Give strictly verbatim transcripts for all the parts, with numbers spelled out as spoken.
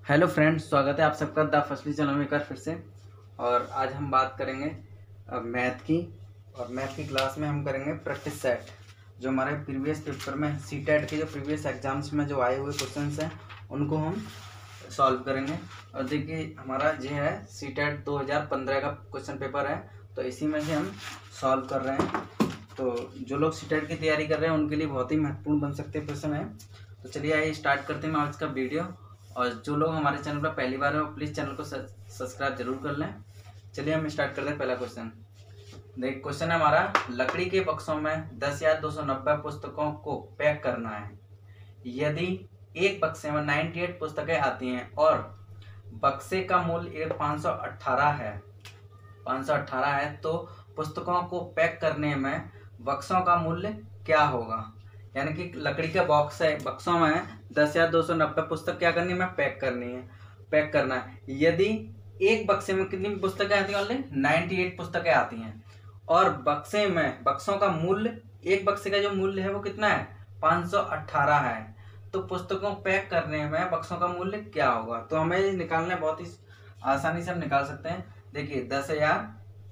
Hello friends, स्वागत है आप सबका द फर्स्टली चैनल में एक बार फिर से। और आज हम बात करेंगे मैथ की। और मैथ की क्लास में हम करेंगे प्रैक्टिस सेट, जो हमारे प्रीवियस पेपर में सी टेट के जो प्रीवियस एग्जाम्स में जो आए हुए क्वेश्चंस हैं उनको हम सॉल्व करेंगे। और देखिए हमारा जो है सी टेट दो हज़ार पंद्रह का क्वेश्चन पेपर है, तो इसी में से हम सॉल्व कर रहे हैं। तो जो लोग सी टेट की तैयारी कर रहे हैं उनके लिए बहुत ही महत्वपूर्ण बन सकते प्रश्न है। तो चलिए आइए स्टार्ट करते हैं आज का वीडियो। और जो लोग हमारे चैनल पर पहली बार है वो प्लीज़ चैनल को सब्सक्राइब जरूर कर लें। चलिए हम स्टार्ट करते हैं। पहला क्वेश्चन देख क्वेश्चन है हमारा, लकड़ी के बक्सों में दस या दो सौ नब्बे पुस्तकों को पैक करना है। यदि एक बक्से में अट्ठानवे पुस्तकें आती हैं और बक्से का मूल्य पाँच सौ अठारह है पाँच सौ अठारह है तो पुस्तकों को पैक करने में बक्सों का मूल्य क्या होगा। यानी कि लकड़ी का बॉक्स है, बक्सों में दस या दो सौ नब्बे पुस्तक क्या करनी है, पैक करनी है पैक करना है। यदि एक बक्से में कितनी पुस्तकें आती हैं, ओनली अट्ठानवे पुस्तकें आती हैं और बक्से में बक्सों का मूल्य, एक बक्से का जो मूल्य है वो कितना है, पाँच सौ अठारह है, तो पुस्तकों पैक करने में बक्सों का मूल्य क्या होगा। तो हमें निकालना है, बहुत ही आसानी से हम निकाल सकते हैं। देखिए दस हजार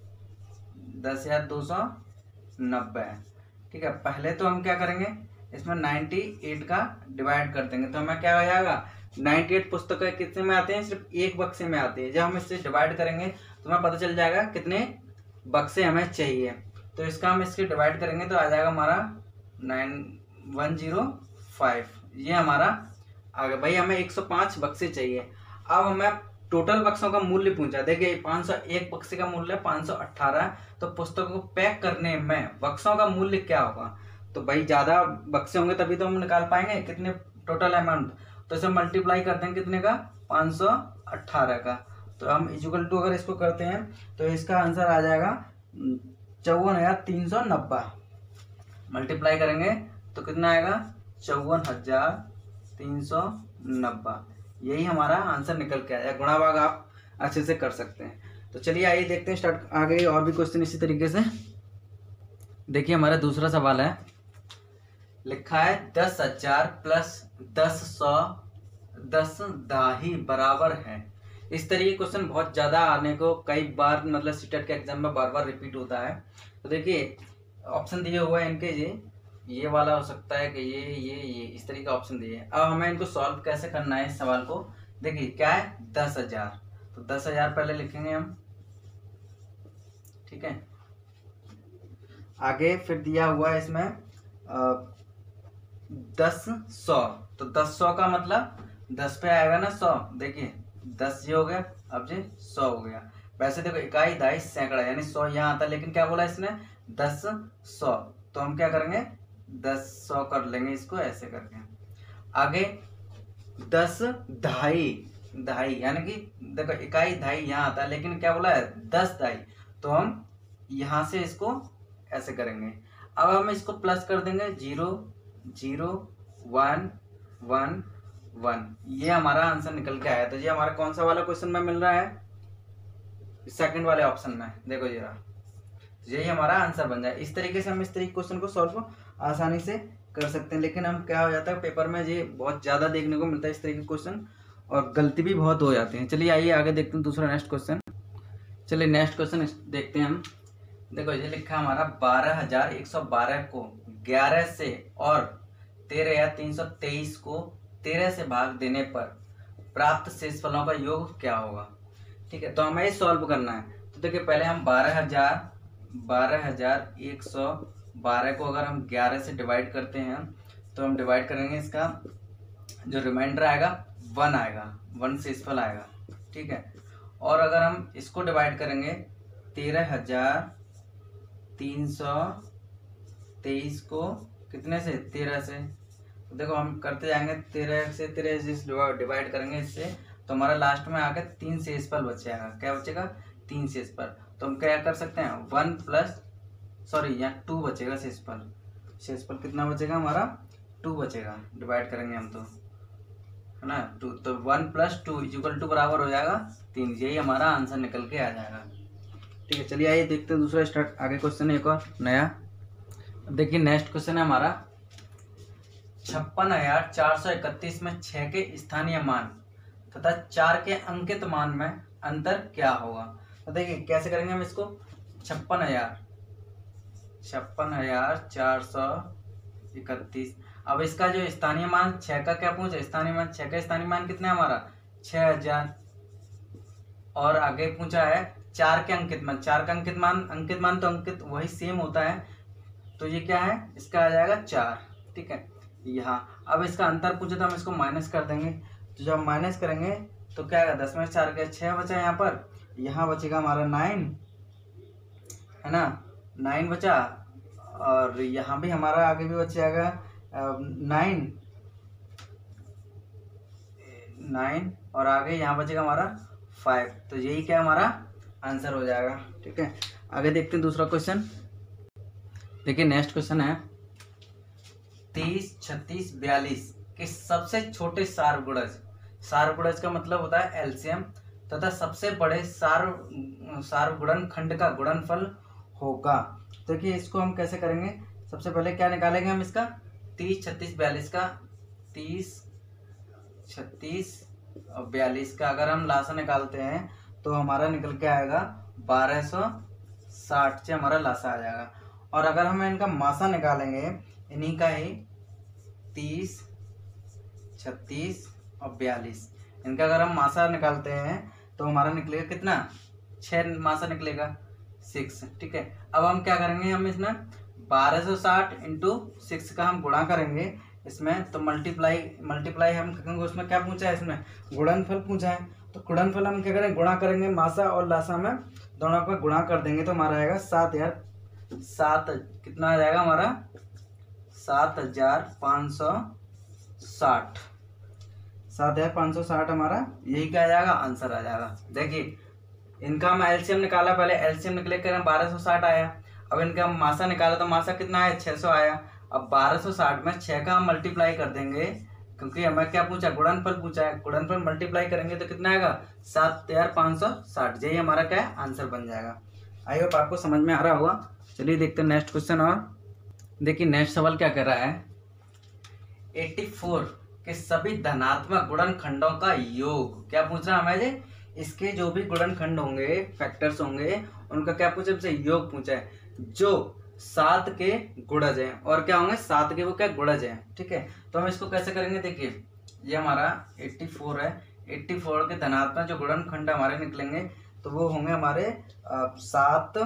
दस हजार दो सौ नब्बे, ठीक है। पहले तो हम क्या करेंगे, इसमें अट्ठानवे का डिवाइड कर देंगे तो हमें क्या हो जाएगा, अट्ठानवे पुस्तकें कितने में आते हैं, सिर्फ एक बक्से में आती है। जब हम इससे डिवाइड करेंगे तो हमें पता चल जाएगा कितने बक्से हमें चाहिए। तो इसका हम इसके डिवाइड करेंगे तो आ जाएगा हमारा नाइन वन जीरो फाइव, ये हमारा आ गया। भाई हमें एक सौ पाँच बक्से चाहिए। अब हमें टोटल बक्सों का मूल्य पूछा। देखिए पाँच सौ एक बक्से का मूल्य पाँच सौ अठारह, तो पुस्तकों को पैक करने में बक्सों का मूल्य क्या होगा। तो भाई ज्यादा बक्से होंगे तभी तो हम निकाल पाएंगे कितने टोटल अमाउंट। तो इसे मल्टीप्लाई करते हैं कितने का, पाँच सौ अठारह का। तो हम इक्वल टू अगर इसको करते हैं तो इसका आंसर आ जाएगा चौवन हजार तीन सौ नब्बे। मल्टीप्लाई करेंगे तो कितना आएगा, चौवन हजार तीन सौ नब्बे। यही हमारा आंसर निकल के आया। गुणा भाग आप अच्छे से कर सकते हैं। तो चलिए आइए देखते हैं स्टार्ट आगे और भी क्वेश्चन इसी तरीके से। देखिए हमारा दूसरा सवाल है, लिखा है दस हजार प्लस दस सौ दस दाही बराबर है। इस तरीके क्वेश्चन बहुत ज्यादा आने को कई बार मतलब सीटेट के एग्जाम में बार बार रिपीट होता है। तो देखिए ऑप्शन दिए हुए हैं इनके, ये ये वाला हो सकता है कि ये ये ये इस तरीके का ऑप्शन दिए। अब हमें इनको सॉल्व कैसे करना है इस सवाल को। देखिए क्या है, दस हजार, तो दस हजार पहले लिखेंगे हम, ठीक है। आगे फिर दिया हुआ है इसमें आ, दस सौ, तो दस सौ का मतलब दस पे आएगा ना सौ। देखिए दस ये हो गया, अब ये सौ हो गया। वैसे देखो इकाई दहाई सैकड़ा यानी सौ यहाँ आता है, लेकिन क्या बोला इसने, दस सौ। तो हम क्या करेंगे, दस सौ कर लेंगे इसको ऐसे करके। आगे दस दहाई, दहाई यानी कि देखो इकाई दहाई यहाँ आता है, लेकिन क्या बोला है, दस दहाई, तो हम यहाँ से इसको ऐसे करेंगे। अब हम इसको प्लस कर देंगे, zero zero one one one, ये हमारा आंसर निकल के आया। तो ये हमारा कौन सा वाला क्वेश्चन में मिल रहा है, सेकंड वाले ऑप्शन में। देखो ये रहा, यही हमारा आंसर बन जाए। इस तरीके से हम इस तरीके क्वेश्चन को सॉल्व आसानी से कर सकते हैं। लेकिन हम क्या हो जाता है पेपर में ये बहुत ज्यादा देखने को मिलता है इस तरीके क्वेश्चन, और गलती भी बहुत हो जाती है। चलिए आइए आगे देखते हैं दूसरा नेक्स्ट क्वेश्चन। चलिए नेक्स्ट क्वेश्चन देखते हैं हम। देखो ये लिखा है हमारा, बारह हजार एक सौ बारह को ग्यारह से और तेरह या तीन सौ तेईस को तेरह से भाग देने पर प्राप्त शेषफलों का योग क्या होगा। ठीक है, तो हमें ये सॉल्व करना है। तो देखिए पहले हम बारह हजार बारह हजार एक सौ बारह को अगर हम ग्यारह से डिवाइड करते हैं तो हम डिवाइड करेंगे, इसका जो रिमाइंडर आएगा वन आएगा, वन शेषफल आएगा, ठीक है। और अगर हम इसको डिवाइड करेंगे तेरह हजार तीन सौ तेईस को कितने से, तेरह से, तो देखो हम करते जाएंगे तेरह से तेरह से डिवाइड करेंगे इससे, तो हमारा लास्ट में आकर तीन शेषफल बचेगा। क्या बचेगा, तीन शेषफल। तो हम क्या कर सकते हैं, वन प्लस सॉरी यहाँ टू बचेगा शेषफल। शेषफल कितना बचेगा हमारा, टू बचेगा। डिवाइड करेंगे हम तो, है ना, टू, तो one plus two equal to बराबर हो जाएगा तीन। यही हमारा आंसर निकल के आ जाएगा। ठीक है, चलिए आइए देखते हैं दूसरा स्टार्ट आगे क्वेश्चन है एक और नया। देखिए नेक्स्ट क्वेश्चन है हमारा, छप्पन हजार चार सौ इकतीस में छः के स्थानीय मान तथा चार के अंकित मान में अंतर क्या होगा। तो देखिए कैसे करेंगे हम इसको, छप्पन हजार छप्पन हजार चार सौ इकतीस। अब इसका जो स्थानीय मान छह का क्या पूछा, स्थानीय मान छह का स्थानीय मान कितना है हमारा छह हजार, और आगे पूछा है चार के अंकित मान, चार का अंकित मान, अंकित मान तो अंकित वही सेम होता है, तो ये क्या है इसका आ जाएगा चार। ठीक है, यहाँ अब इसका अंतर पूछा तो हम इसको माइनस कर देंगे, तो जब माइनस करेंगे तो क्या आएगा, दस में चार के छः बचा, यहाँ पर यहाँ बचेगा हमारा नाइन, है ना, नाइन बचा, और यहाँ भी हमारा आगे भी बच जाएगा नाइन नाइन और आगे यहाँ बचेगा हमारा फाइव। तो यही क्या हमारा आंसर हो जाएगा। ठीक है, आगे देखते हैं दूसरा क्वेश्चन। देखिए नेक्स्ट क्वेश्चन है तीस छत्तीस बयालीस के सबसे छोटे सारगुणज, सारगुणज का मतलब होता है एलसीएम, तथा सबसे बड़े सार सारगुणन खंड का गुणनफल होगा। देखिए इसको हम कैसे करेंगे, सबसे पहले क्या निकालेंगे हम इसका, तीस छत्तीस बयालीस का, तीस छत्तीस और बयालीस का अगर हम लासा निकालते हैं तो हमारा निकल के आएगा बारह सौ साठ से हमारा लासा आ जाएगा। और अगर हम इनका मासा निकालेंगे इन्हीं का ही, तीस छत्तीस और बयालीस, इनका अगर हम मासा निकालते हैं तो हमारा निकलेगा कितना, छः मासा निकलेगा, सिक्स। ठीक है, अब हम क्या करेंगे, हम इसमें बारह सौ साठ इंटू सिक्स का हम गुणा करेंगे इसमें, तो मल्टीप्लाई मल्टीप्लाई हम करेंगे, उसमें क्या पूछा है, इसमें गुणनफल पूछा है, तो गुणनफल हम क्या करेंगे, गुणा करेंगे, मासा और लासा में दोनों का गुणा कर देंगे, तो हमारा आएगा सात यार सात कितना आ जाएगा हमारा, सात हजार पाँच सौ साठ सात हजार पाँच सौ साठ हमारा यही क्या आ जाएगा, आंसर आ जाएगा। देखिए इनका हम एलसीएम निकाला, पहले एलसीएम निकले कर बारह सौ साठ आया, अब इनका हम मासा निकाला तो मासा कितना आया, छः सौ आया। अब बारह सौ साठ में छः का हम मल्टीप्लाई कर देंगे, क्योंकि हमें क्या पूछा, गुणनफल पूछा है, गुणनफल मल्टीप्लाई करेंगे तो कितना आएगा, सात हजार पाँच सौ साठ, यही हमारा क्या है आंसर बन जाएगा। आई होप आपको समझ में आ रहा होगा। चलिए देखते हैं नेक्स्ट क्वेश्चन। और देखिए नेक्स्ट सवाल क्या कह रहा है, चौरासी के सभी धनात्मक गुणनखंडों का योग, क्या पूछ रहा है हमें, इसके जो भी गुणनखंड होंगे, फैक्टर्स होंगे, उनका क्या पूछा, हमसे योग पूछा है, जो सात के गुणज हैं, और क्या होंगे सात के वो क्या गुणज हैं। ठीक है, तो हम इसको कैसे करेंगे, देखिए ये हमारा चौरासी है, चौरासी के धनात्मक जो गुणनखंड हमारे निकलेंगे तो वो होंगे हमारे आ, सात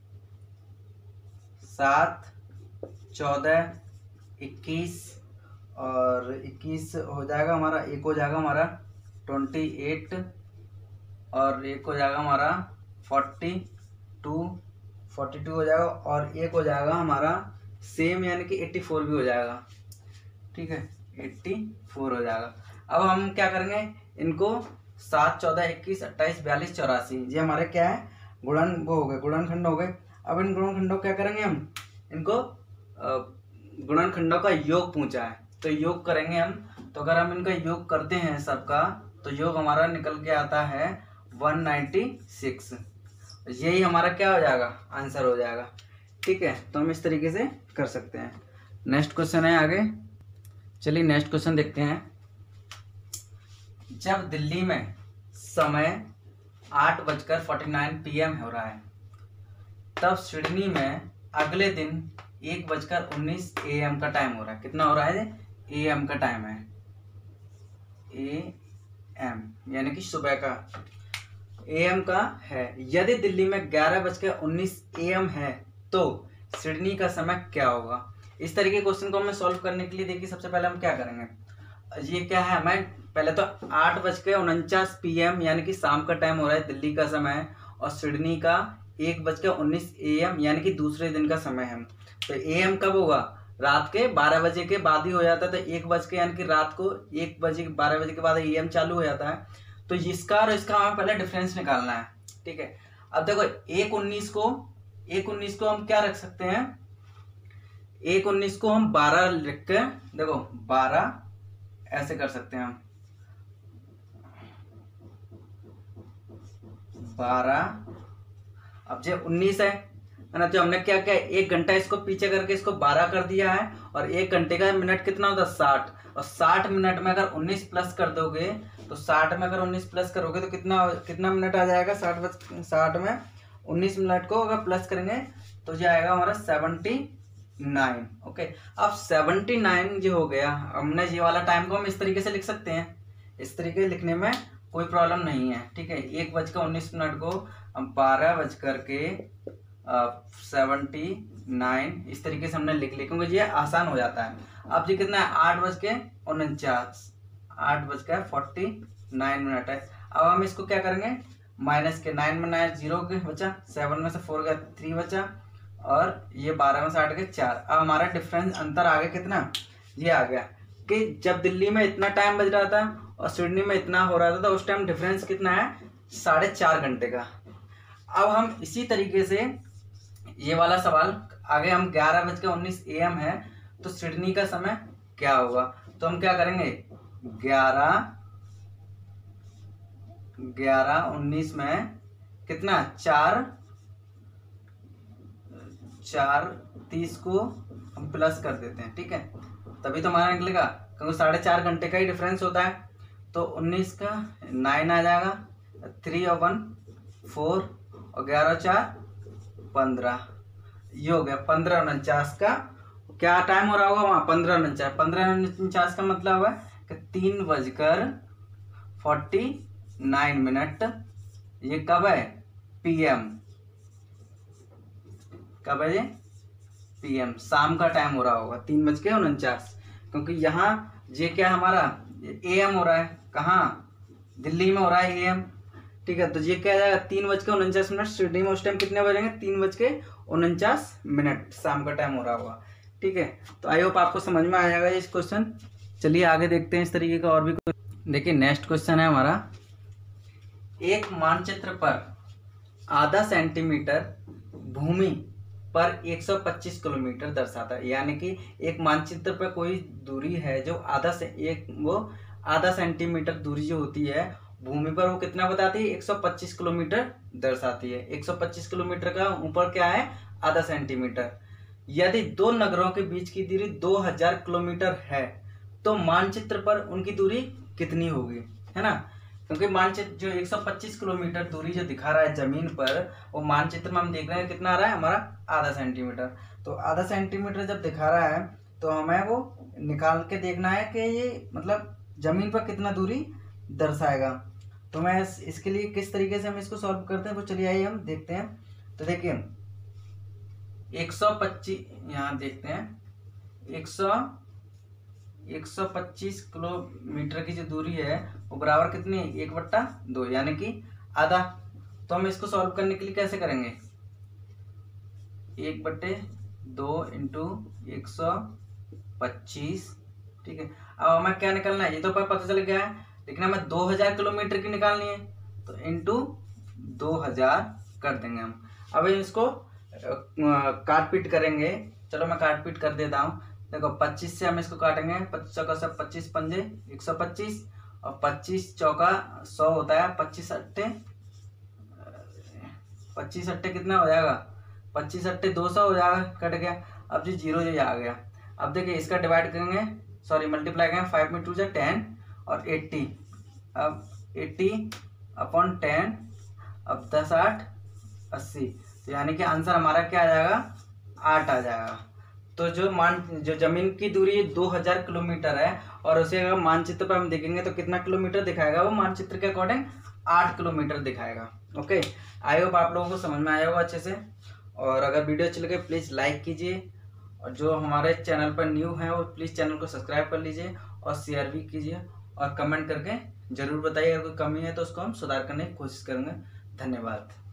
सात चौदह इक्कीस, और इक्कीस हो जाएगा हमारा, एक हो जाएगा हमारा ट्वेंटी एट, और एक हो जाएगा हमारा फोर्टी टू फोर्टी टू हो जाएगा, और एक हो जाएगा हमारा सेम यानी कि एट्टी फोर भी हो जाएगा। ठीक है, एट्टी फोर हो जाएगा। अब हम क्या करेंगे, इनको सात चौदह इक्कीस अट्ठाईस बयालीस चौरासी, ये हमारे क्या है गुणन वो हो गए, गुणनखंड हो गए। अब इन गुणनखंडों क्या करेंगे हम, इनको गुणनखंडों का योग पूछा है तो योग करेंगे हम। तो अगर हम इनका योग करते हैं सबका, तो योग हमारा निकल के आता है वन नाइन्टी सिक्स, यही हमारा क्या हो जाएगा, आंसर हो जाएगा। ठीक है, तो हम इस तरीके से कर सकते हैं। नेक्स्ट क्वेश्चन है आगे, चलिए नेक्स्ट क्वेश्चन देखते हैं। जब दिल्ली में समय आठ बजकर फोर्टी नाइन पी एम हो रहा है, तब सिडनी में अगले दिन एक बजकर उन्नीस ए एम का टाइम हो रहा है। कितना हो रहा है, ए एम का टाइम है, ए एम यानी कि सुबह का ए एम का है। यदि दिल्ली में ग्यारह बजकर उन्नीस ए एम है तो सिडनी का समय क्या होगा। इस तरीके के क्वेश्चन को हमें सॉल्व करने के लिए देखिए सबसे पहले हम क्या करेंगे, ये क्या है, हमें पहले तो आठ बज के उनचास पी एम यानी कि शाम का टाइम हो रहा है दिल्ली का समय, और सिडनी का एक बज के उन्नीस ए एम यानी कि दूसरे दिन का समय है। तो ए एम कब होगा, रात के बारह बजे के बाद ही हो जाता है, तो एक बज के यानी कि रात को एक बजे बारह बजे के बाद ए एम चालू हो जाता है। तो इसका और इसका हमें पहले डिफरेंस निकालना है। ठीक है, अब देखो एक उन्नीस को एक उन्नीस को हम क्या रख सकते हैं, एक उन्नीस को हम बारह लिख के, देखो बारह ऐसे कर सकते हैं हम, बारह। अब जो उन्नीस है ना, तो हमने क्या किया, एक घंटा इसको पीछे करके इसको बारह कर दिया है, और एक घंटे का मिनट कितना होता है, साठ, और साठ मिनट में अगर उन्नीस प्लस कर दोगे तो साठ में अगर उन्नीस प्लस करोगे तो कितना कितना मिनट आ जाएगा, साठ बज साठ में उन्नीस मिनट को अगर प्लस करेंगे तो जाएगा हमारा सेवेंटी नाइन। ओके, अब सेवेंटी नाइन जो हो गया, हमने ये वाला टाइम को हम इस तरीके से लिख सकते हैं, इस तरीके से लिखने में कोई प्रॉब्लम नहीं है। ठीक है, एक बजकर उन्नीस मिनट को हम बारह बजकर के सेवेंटी नाइन इस तरीके से हमने लिख लिया, क्योंकि ये आसान हो जाता है। अब ये कितना है, आठ बज के उनचास, आठ बज के फोर्टी नाइन मिनट है। अब हम इसको क्या करेंगे, माइनस के, नाइन में नाइन जीरो के बचा, सेवन में से फोर गया थ्री बचा, और ये बारह में से आठ के चार। अब हमारा डिफरेंस अंतर आ गया कितना, ये आ गया कि जब दिल्ली में इतना टाइम बज रहा था और सिडनी में इतना हो रहा था, तो उस टाइम डिफरेंस कितना है, साढ़े चार घंटे का। अब हम इसी तरीके से ये वाला सवाल आगे, हम ग्यारह बज के उन्नीस ए एम है तो सिडनी का समय क्या होगा, तो हम क्या करेंगे, ग्यारह ग्यारह उन्नीस में कितना, चार चार तीस को हम प्लस कर देते हैं। ठीक है, तभी तो हमारा निकलेगा, क्योंकि साढ़े चार घंटे का ही डिफरेंस होता है। तो उन्नीस का नाइन आ जाएगा, थ्री और वन फोर, और ग्यारह चार पंद्रह, ये हो गया पंद्रह उनचास का क्या टाइम हो रहा होगा वहाँ, पंद्रह उनचास। पंद्रह उनचास का मतलब है कि तीन बजकर फोर्टी नाइन मिनट, ये कब है, पीएम, कब है ये, पीएम, शाम का टाइम हो रहा होगा, तीन बज के उनचास, क्योंकि यहाँ ये क्या हमारा एएम हो रहा है, कहाँ, दिल्ली में हो रहा है एएम। ठीक है, तो ये क्या जाएगा, तीन बज के उनचास मिनट, सिडनी में उस टाइम कितने बजेंगे, तीन बज के उनचास मिनट, शाम का टाइम हो रहा होगा। ठीक है, तो आई होप आपको समझ में आ जाएगा इस क्वेश्चन। चलिए आगे देखते हैं इस तरीके का और भी। देखिए नेक्स्ट क्वेश्चन है हमारा, एक मानचित्र पर आधा सेंटीमीटर भूमि पर एक सौ पच्चीस किलोमीटर दर्शाता है, यानी कि एक मानचित्र पर कोई दूरी है जो आधा से एक वो आधा सेंटीमीटर दूरी जो होती है भूमि पर, वो कितना बताती है, एक सौ पच्चीस किलोमीटर दर्शाती है। एक सौ पच्चीस किलोमीटर का ऊपर क्या है, आधा सेंटीमीटर। यदि दो नगरों के बीच की दूरी दो हज़ार किलोमीटर है तो मानचित्र पर उनकी दूरी कितनी होगी, है ना, क्योंकि मानचित्र जो एक सौ पच्चीस किलोमीटर दूरी जो दिखा रहा है जमीन पर, वो मानचित्र में हम देख रहे हैं कितना आ रहा है हमारा, आधा सेंटीमीटर। तो आधा सेंटीमीटर जब दिखा रहा है तो हमें वो निकाल के देखना है कि ये मतलब जमीन पर कितना दूरी दर्शाएगा। तो मैं इस, इसके लिए किस तरीके से हम इसको सॉल्व करते हैं, तो चलिए आइए हम देखते हैं। तो देखिए एक सौ पच्चीस, यहाँ देखते हैं, एक सौ एक सौ पच्चीस किलोमीटर की जो दूरी है वो बराबर कितनी है, एक बट्टा दो, यानी कि आधा। तो हम इसको सॉल्व करने के लिए कैसे करेंगे, एक बट्टे दो इंटू एक सौ पच्चीस। ठीक है, अब हमें क्या निकालना है, ये तो पता चल गया है, लेकिन हमें दो हजार किलोमीटर की निकालनी है, तो इंटू दो हजार कर देंगे हम। अब इसको काट पीट करेंगे, चलो मैं काट पीट कर देता हूँ। देखो पच्चीस से हम इसको काटेंगे, पच्चीस चौका सब पच्चीस पंजे एक सौ पच्चीस, और पच्चीस चौका सौ होता है, पच्चीस अट्ठे पच्चीस अट्ठे कितना हो जाएगा, पच्चीस अट्ठे दो सौ हो जाएगा, कट गया। अब जी जीरो जो आ गया। अब देखिए इसका डिवाइड करेंगे, सॉरी मल्टीप्लाई करेंगे, फाइव में टू जा टेन और एट्टी, अब एट्टी अपॉन टेन, अब दस आठ अस्सी, तो यानी कि आंसर हमारा क्या आ जाएगा, आठ आ जाएगा। तो जो मान जो जमीन की दूरी दो हज़ार किलोमीटर है, और उसे अगर मानचित्र पर हम देखेंगे तो कितना किलोमीटर दिखाएगा, वो मानचित्र के अकॉर्डिंग आठ किलोमीटर दिखाएगा। ओके, आई होप आप लोगों को समझ में आया होगा अच्छे से। और अगर वीडियो अच्छी लगे प्लीज़ लाइक कीजिए, और जो हमारे चैनल पर न्यू है वो प्लीज़ चैनल को सब्सक्राइब कर लीजिए, और शेयर भी कीजिए, और कमेंट करके ज़रूर बताइए अगर कोई कमी है तो उसको हम सुधार करने की कोशिश करेंगे। धन्यवाद।